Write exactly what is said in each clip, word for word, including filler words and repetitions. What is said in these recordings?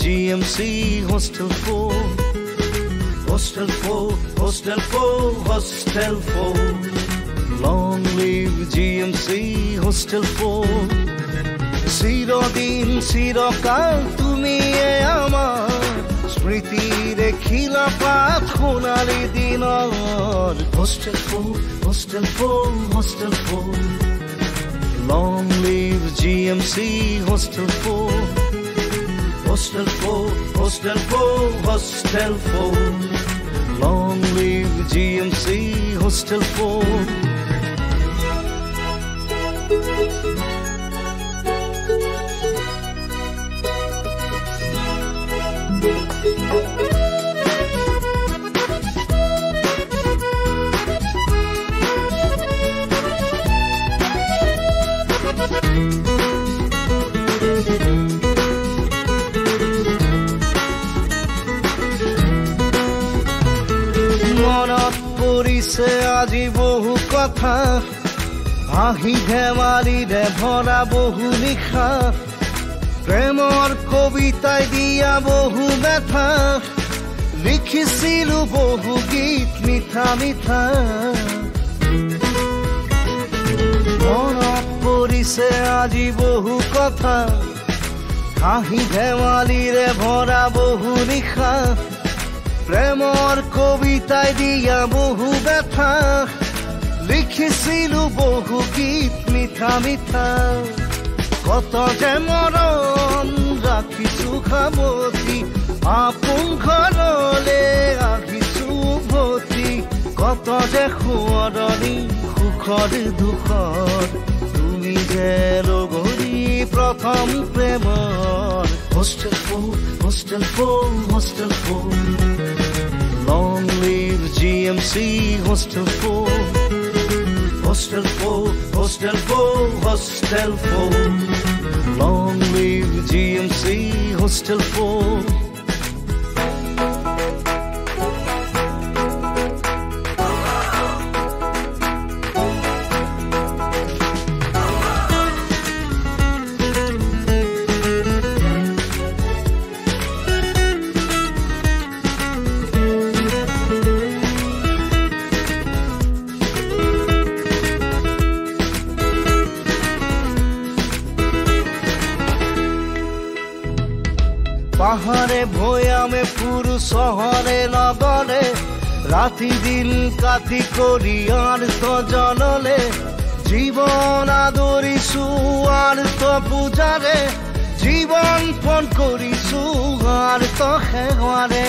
G M C Hostel four. Hostel four, Hostel four, Hostel four. Long live G M C Hostel four. চিরদিন চিরকাল তুমি আমার স্মৃতিরে খিলাফাত সোণালী দিনৰ Hostel four, Hostel four, Hostel four. Long live G M C Hostel four. Hostel four, Hostel four, Hostel four. Long live G M C Hostel four. মনত পৰিছে আজি বহু কথা হাঁহি ধেমালিৰে ভৰা বহু নিশা প্ৰেমৰ কবিতাই দিয়া বহু ব্যথা লিখিছিলো বহু গীত মিঠা মিঠা মনত পৰিছে আজি বহু কথা হাঁহি ধেমালিৰে ভৰা বহু নিশা প্ৰেমৰ কবিতাই দিয়া বহু ব্যথা লিখিছিলো বহু গীত মিঠা মিঠা কত যে মৰম ৰাখিছো খামতি আপোন ঘৰলে আহিছো উভতি কত যে সোঁৱৰণি সুখৰ দুখৰ তুমি যে লগৰী প্ৰথম প্ৰেমৰ Hostel four, Hostel four, Hostel four. Long live G M C Hostel four. Hostel four, Hostel four, Hostel four. Long live G M C Hostel four. পাহাড়ে ভৈয়ামে পুরু শহরে নগরে রাতি দিন কাটি করি আর তো জনলে জীবন আদরিছু আর তো পূজারে জীবন পণ করিছু আর তো শেষৰে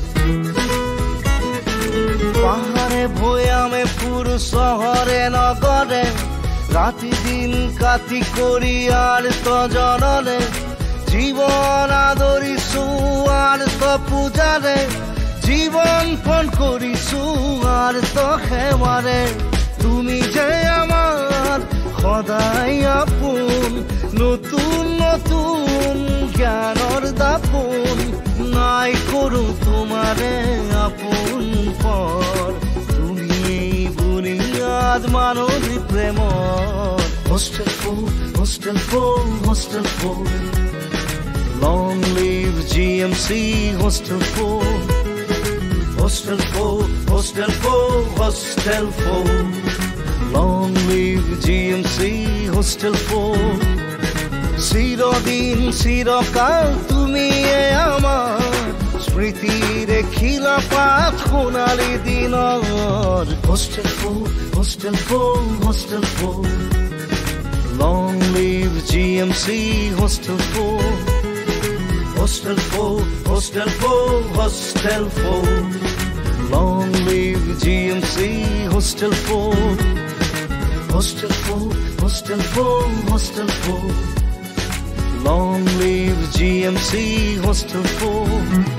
পাহাড়ে ভৈয়ামে পুরু শহরে নগরে রাতি দিন কাটি করি আর তো জনলে জীবন আদরিছু আর তো পূজারে জীবন পণ করিছু আর তো সেৱাৰে তুমি যে আমার সদায় আপোন নতুন নতুন জ্ঞানৰ দাপোন নাই কৰো তোমাৰে আপোন পৰ তুমি এই বুনিয়াদ মানৱী প্ৰেমৰ Hostel four, Hostel four, Hostel four. Long live G M C Hostel four. Hostel four, Hostel four, Hostel four. Long live G M C Hostel four. চিরদিন চিরকাল তুমি আমার স্মৃতিরে খিলাফাত সোণালী দিনৰ Hostel four, Hostel four, Hostel four. Long live G M C Hostel four. Hostel four, Hostel four, Hostel four. Long live G M C Hostel four. Hostel four, Hostel four, Hostel four. Long live G M C Hostel four.